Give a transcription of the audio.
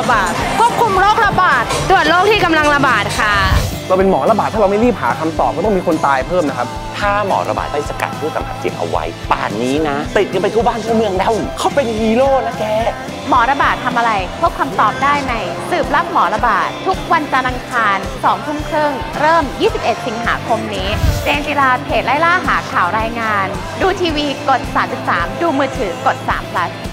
ระบาดควบคุมโรคระบาดตรวจโรคที่กำลังระบาดค่ะเราเป็นหมอระบาดถ้าเราไม่รีบหาคำตอบก็ต้องมีคนตายเพิ่มนะครับถ้าหมอระบาดได้สกัดผู้สัมผัสเสี่ยงเอาไว้ป่านนี้นะติดกันไปทั่วบ้านทั่วเมืองแล้วเขาเป็นฮีโร่นะแกหมอระบาดทำอะไรพบคำตอบได้ในสืบรับหมอระบาดทุกวันจันทร์อังคาร 20:30 น.เริ่ม 21 สิงหาคมนี้เจนจิราเพจไล่ล่าหาข่าวรายงานดูทีวีกด 33 ดูมือถือกด3 plus